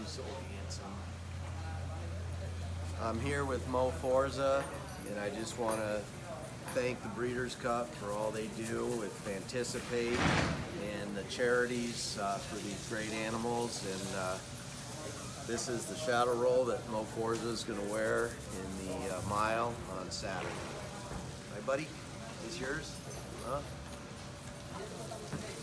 so handsome. I'm here with Mo Forza, and I just want to thank the Breeders' Cup for all they do with Fanticipate and the charities for these great animals. And this is the shadow roll that Mo Forza is going to wear in the mile on Saturday. Right, buddy? Is this yours? Huh?